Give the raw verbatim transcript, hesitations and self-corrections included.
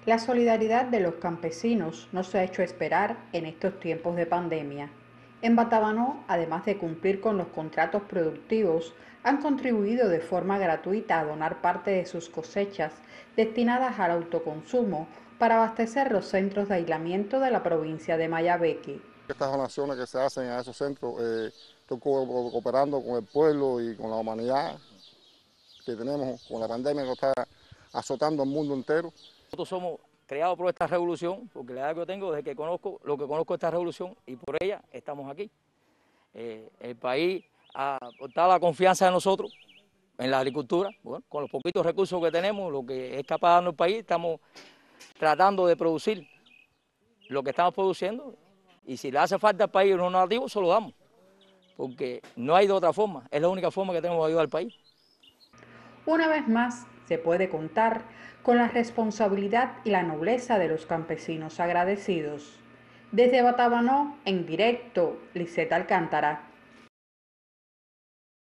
La solidaridad de los campesinos no se ha hecho esperar en estos tiempos de pandemia. En Batabanó, además de cumplir con los contratos productivos, han contribuido de forma gratuita a donar parte de sus cosechas destinadas al autoconsumo para abastecer los centros de aislamiento de la provincia de Mayabeque. Estas donaciones que se hacen a esos centros, eh, estoy co cooperando con el pueblo y con la humanidad que tenemos con la pandemia que está azotando al mundo entero. Nosotros somos creados por esta revolución, porque la edad que yo tengo desde que conozco, lo que conozco esta revolución y por ella estamos aquí. Eh, el país ha aportado la confianza de nosotros en la agricultura, bueno, con los poquitos recursos que tenemos, lo que es capaz de darnos el país, estamos tratando de producir lo que estamos produciendo y si le hace falta al país unos nativos, se lo damos, porque no hay de otra forma, es la única forma que tenemos de ayudar al país. Una vez más, se puede contar con la responsabilidad y la nobleza de los campesinos agradecidos. Desde Batabanó, en directo, Liseta Alcántara.